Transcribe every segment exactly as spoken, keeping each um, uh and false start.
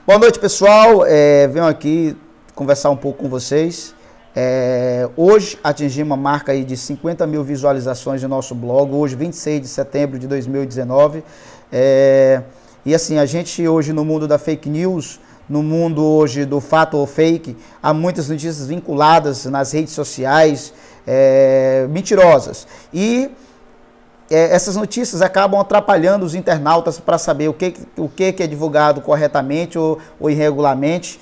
Boa noite, pessoal. É, venho aqui conversar um pouco com vocês. É, hoje atingimos uma marca aí de cinquenta mil visualizações no nosso blog, hoje vinte e seis de setembro de dois mil e dezenove. É, e assim, a gente hoje no mundo da fake news, no mundo hoje do fato ou fake, há muitas notícias vinculadas nas redes sociais, é, mentirosas. E É, essas notícias acabam atrapalhando os internautas para saber o que, o que é divulgado corretamente ou, ou irregularmente.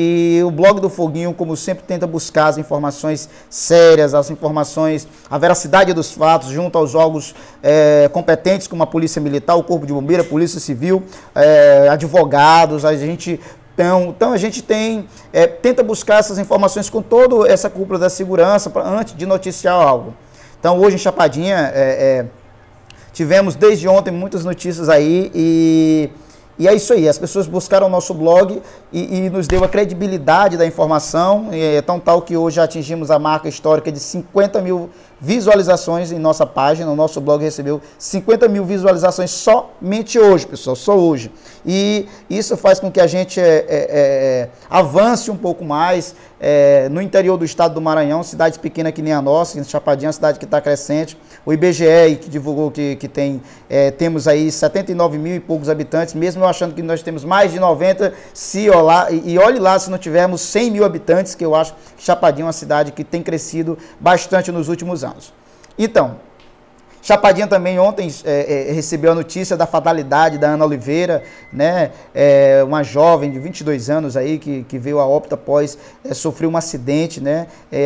E o blog do Foguinho, como sempre, tenta buscar as informações sérias, as informações, a veracidade dos fatos, junto aos órgãos é, competentes, como a Polícia Militar, o Corpo de Bombeiro, a Polícia Civil, é, advogados. A gente Então, então a gente tem, é, tenta buscar essas informações com toda essa cúpula da segurança pra, antes de noticiar algo. Então hoje em Chapadinha, é, é, tivemos desde ontem muitas notícias aí e, e é isso aí, as pessoas buscaram o nosso blog e, e nos deu a credibilidade da informação, e é tão tal que hoje já atingimos a marca histórica de cinquenta mil visualizações em nossa página. O nosso blog recebeu cinquenta mil visualizações somente hoje, pessoal, só hoje. E isso faz com que a gente é, é, é, avance um pouco mais é, no interior do estado do Maranhão, cidade pequena que nem a nossa, Chapadinha, uma cidade que está crescente. O I B G E que divulgou que, que tem, é, temos aí setenta e nove mil e poucos habitantes, mesmo eu achando que nós temos mais de noventa, se olhar, e, e olhe lá se não tivermos cem mil habitantes, que eu acho que Chapadinha é uma cidade que tem crescido bastante nos últimos anos. Então, Chapadinha também ontem é, é, recebeu a notícia da fatalidade da Ana Oliveira, né, é, uma jovem de vinte e dois anos aí que, que veio a óbito após é, sofrer um acidente, né,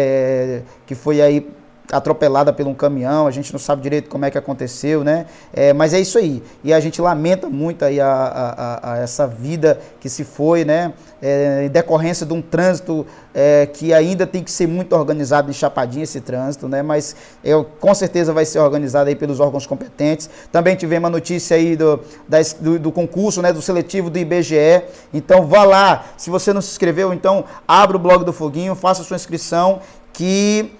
é, que foi aí atropelada por um caminhão. A gente não sabe direito como é que aconteceu, né? É, mas é isso aí. E a gente lamenta muito aí a, a, a essa vida que se foi, né? É, em decorrência de um trânsito é, que ainda tem que ser muito organizado em Chapadinha, esse trânsito, né? Mas eu, com certeza vai ser organizado aí pelos órgãos competentes. Também tivemos a notícia aí do, da, do, do concurso, né? Do seletivo do I B G E. Então vá lá. Se você não se inscreveu, então abra o blog do Foguinho, faça a sua inscrição, que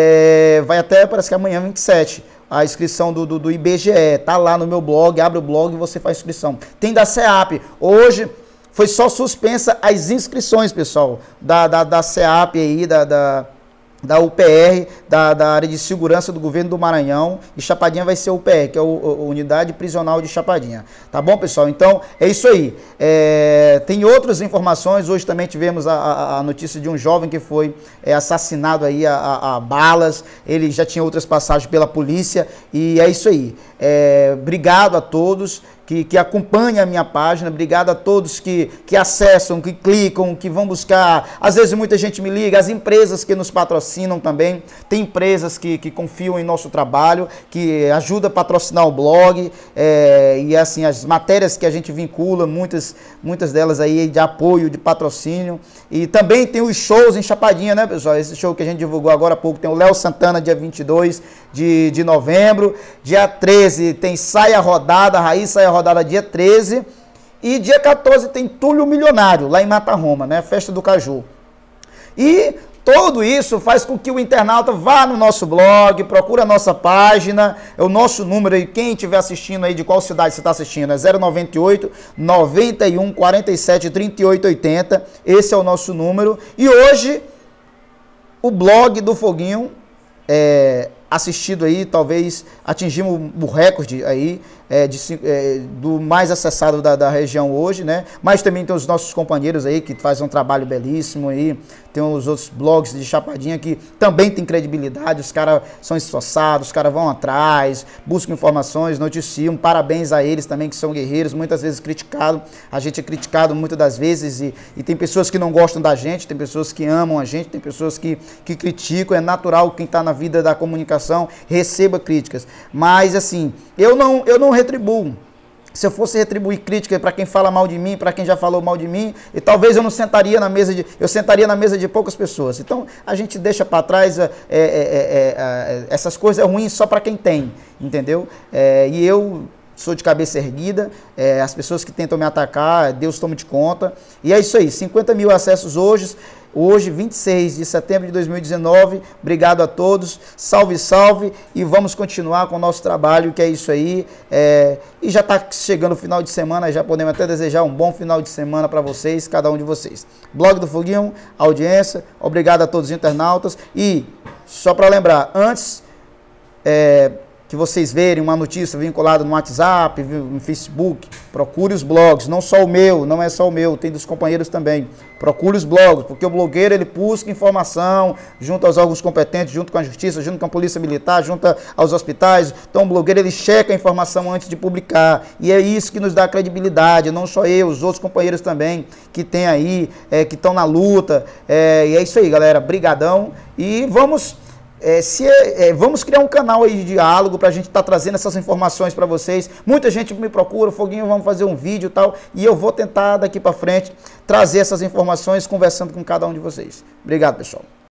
É, vai até, parece que amanhã, vinte e sete, a inscrição do, do, do I B G E, tá lá no meu blog, abre o blog e você faz inscrição. Tem da SEAP, hoje foi só suspensa as inscrições, pessoal, da, da, da SEAP aí, da, da, da U P R, da, da área de segurança do governo do Maranhão, e Chapadinha vai ser o U P R, que é o, a Unidade Prisional de Chapadinha. Tá bom, pessoal? Então, é isso aí. É, tem outras informações. Hoje também tivemos a, a, a notícia de um jovem que foi é, assassinado aí a, a, a balas. Ele já tinha outras passagens pela polícia, e é isso aí. É, obrigado a todos que, que acompanham a minha página, obrigado a todos que, que acessam, que clicam, que vão buscar. Às vezes muita gente me liga, as empresas que nos patrocinam também, tem empresas que, que confiam em nosso trabalho, que ajudam a patrocinar o blog, é, e assim, as matérias que a gente vincula, muitas, muitas delas aí de apoio, de patrocínio. E também tem os shows em Chapadinha, né, pessoal? Esse show que a gente divulgou agora há pouco, tem o Léo Santana, dia vinte e dois de, de novembro, dia treze tem Saia Rodada, Raiz Saia Rodada, dia treze, e dia quatorze tem Túlio Milionário, lá em Mata Roma, né, Festa do Caju. E tudo isso faz com que o internauta vá no nosso blog, procure a nossa página, é o nosso número aí, quem estiver assistindo aí, de qual cidade você está assistindo, é zero nove oito, nove um, quatro sete, três oito oito zero, esse é o nosso número. E hoje, o blog do Foguinho, é, assistido aí, talvez atingimos o recorde aí, é, de, é, do mais acessado da, da região hoje, né? Mas também tem os nossos companheiros aí que fazem um trabalho belíssimo aí, tem os outros blogs de Chapadinha que também tem credibilidade, os caras são esforçados, os caras vão atrás, buscam informações, noticiam, parabéns a eles também que são guerreiros, muitas vezes criticados, a gente é criticado muitas das vezes e, e tem pessoas que não gostam da gente, tem pessoas que amam a gente, tem pessoas que, que criticam, é natural quem está na vida da comunicação receba críticas, mas assim, eu não, eu não retribuo. Se eu fosse retribuir crítica para quem fala mal de mim, para quem já falou mal de mim, e talvez eu não sentaria na mesa de, eu sentaria na mesa de poucas pessoas. Então a gente deixa para trás é, é, é, é, essas coisas ruins só para quem tem, entendeu? É, e eu sou de cabeça erguida, é, as pessoas que tentam me atacar, Deus toma de conta. E é isso aí, cinquenta mil acessos hoje, hoje, vinte e seis de setembro de dois mil e dezenove. Obrigado a todos, salve, salve, e vamos continuar com o nosso trabalho, que é isso aí. É, e já está chegando o final de semana, já podemos até desejar um bom final de semana para vocês, cada um de vocês. Blog do Foguinho, audiência, obrigado a todos os internautas. E, só para lembrar, antes... É, que vocês verem uma notícia vinculada no WhatsApp, no Facebook, procure os blogs, não só o meu, não é só o meu, tem dos companheiros também. Procure os blogs, porque o blogueiro ele busca informação junto aos órgãos competentes, junto com a justiça, junto com a polícia militar, junto aos hospitais. Então o blogueiro ele checa a informação antes de publicar, e é isso que nos dá credibilidade, não só eu, os outros companheiros também que tem aí, é, que estão na luta. É, e é isso aí, galera, brigadão, e vamos... É, se, é, vamos criar um canal aí de diálogo para a gente estar tá trazendo essas informações para vocês. Muita gente me procura, Foguinho, vamos fazer um vídeo e tal, e eu vou tentar daqui para frente trazer essas informações conversando com cada um de vocês. Obrigado, pessoal.